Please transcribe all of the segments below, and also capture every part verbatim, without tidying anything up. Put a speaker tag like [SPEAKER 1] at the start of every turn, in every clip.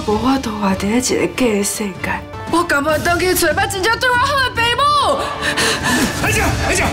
[SPEAKER 1] 无法度活伫咧一个假的世界。我甘愿当去找捌真正对我好的爸母。
[SPEAKER 2] 阿姐，阿姐。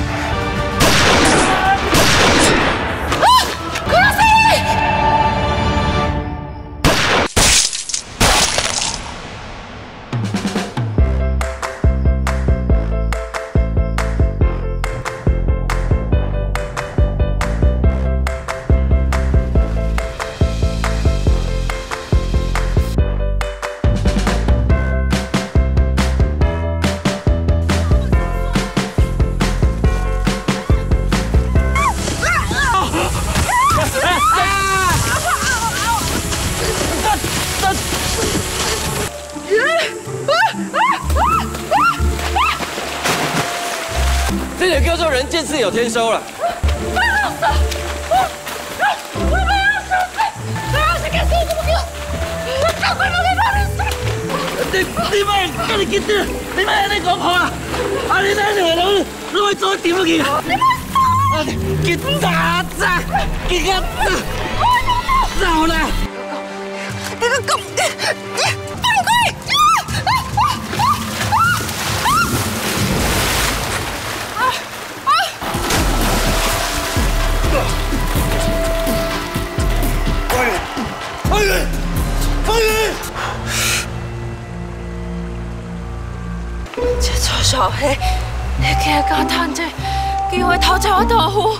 [SPEAKER 3] 这就叫做人见事有天收了。
[SPEAKER 1] 不要死！我我不要死！不要死！干什么给我？我赶快留给他们死！
[SPEAKER 4] 你你咪跟你见啲，你咪喺你講好啊！啊你睇你佬，你會做點樣嘅？你咪走！見打咋？見一咋？走啦！你個狗！你放開！
[SPEAKER 2] 放远！放远！
[SPEAKER 1] 这臭小黑，你竟然敢趁这机会偷吃我豆腐！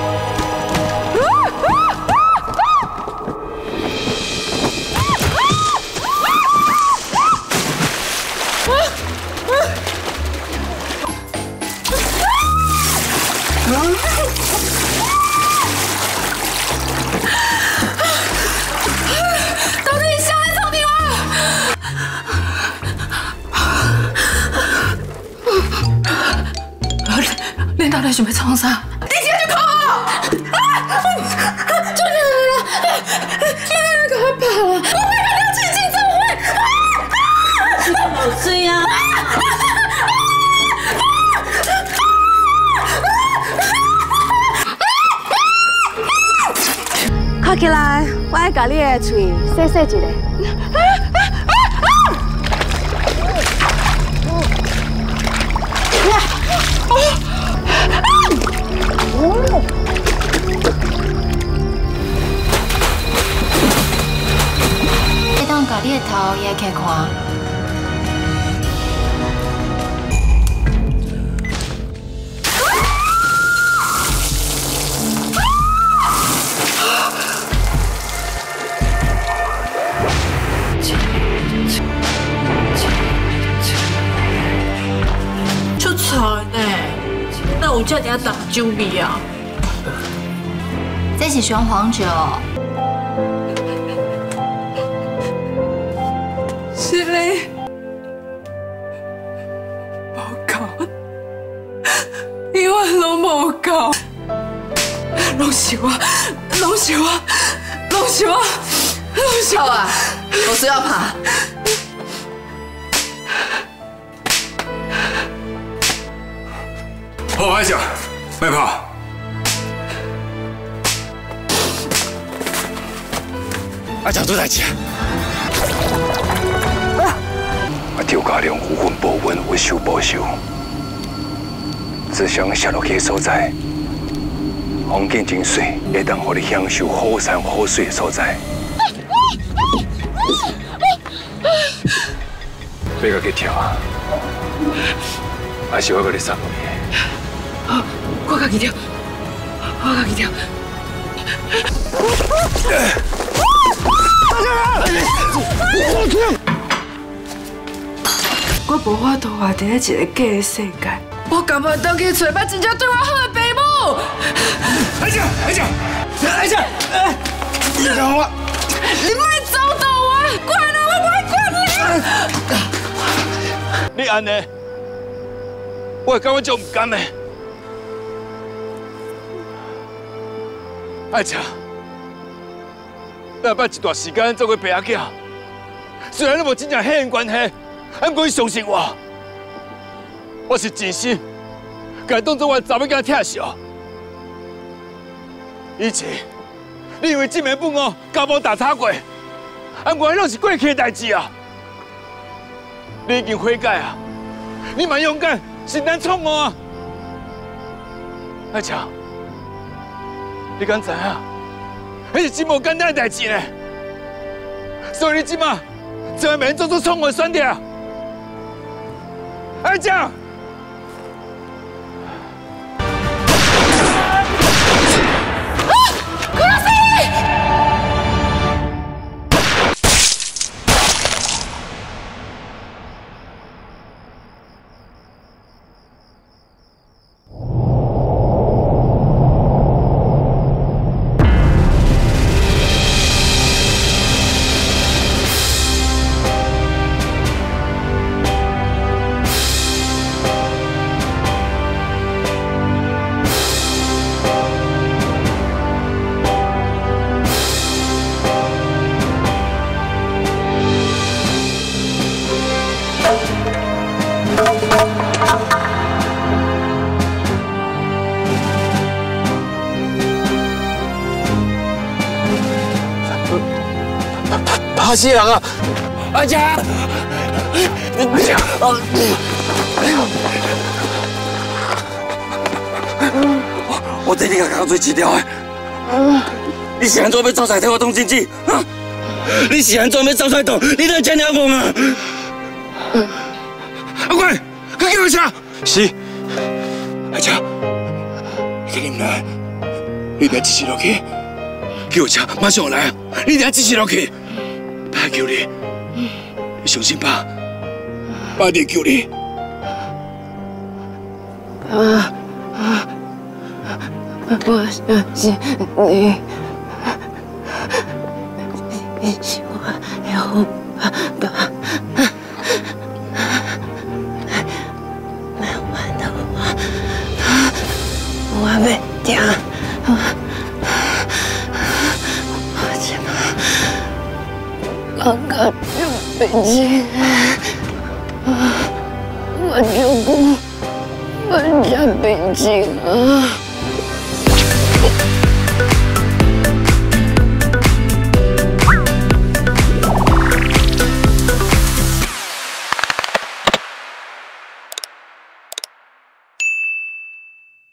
[SPEAKER 1] 你到底想要创啥？你直接就靠我！啊！救命啊！你那个快跑啊！我没看到亲亲怎么会？啊！好水啊！
[SPEAKER 5] 看起来，我爱把你的嘴洗洗一下。
[SPEAKER 6] 你当把你的头也起看。
[SPEAKER 1] 出彩呢！那有这点打酒味啊？
[SPEAKER 6] 这是雄黄酒。
[SPEAKER 1] 是嘞，无够，永远拢无够，拢是我，拢是我，拢是我，拢是我。好啊，我是要爬。
[SPEAKER 2] 好，阿姐，别怕。阿姐做代志。 啊！赵家良有份报文，有收报酬，只想下落去的所在，风景真水，会当互你享受好山好水的所在。别个去跳啊！还是我给你送落去。
[SPEAKER 1] 好，我家己跳，我家己跳。我跳。 我无法度活伫咧一个假的世界，我甘愿当去找捌真正对我好的爸母。
[SPEAKER 2] 阿姐，阿姐，阿姐，你让我，
[SPEAKER 1] 你莫走到我，管了我不会管你。
[SPEAKER 3] 你安尼，我会感觉就唔甘的。阿姐，咱捌一段时间做过爸仔囝，虽然咱无真正血缘关系。 俺过去相信我，我是真心，甲当作我查某囝疼惜。以前你以为这门不哦，家暴打叉过， 啊，我拢是过去的代志啊。你已经悔改啊，你蛮勇敢，是咱创我啊。阿强，你敢知影？那是真无简单的代志呢。所以你即马千万免做出错误的选择。阿强。
[SPEAKER 4] 怕死人啊！阿强，阿强，我我这里甲工作辞掉的。你是安怎要走出来替我当经济？啊！你是安怎要走出来当？你来真了我啊！阿贵，快叫我车！是。阿强，你今日唔来，你一定要支持落去。叫我车，马上来啊！你一定要支持落去。 爸求你，你相信爸，爸一定救你。
[SPEAKER 1] 爸，我相信你，你是我的好爸爸。来玩的我，我要听，我怎么？ 刚刚就北京，我就不搬家北京啊！